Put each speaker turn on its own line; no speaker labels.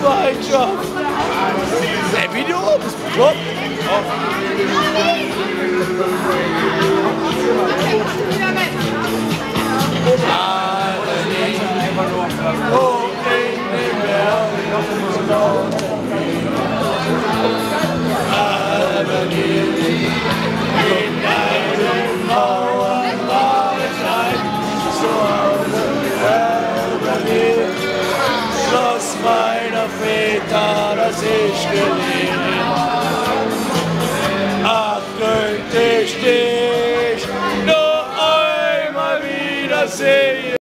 Gastfreundschaft. Wie du bist bekloppt. Schloss meiner Väter, das ich gelegen. Ach, könnte ich dich nur einmal wiedersehen.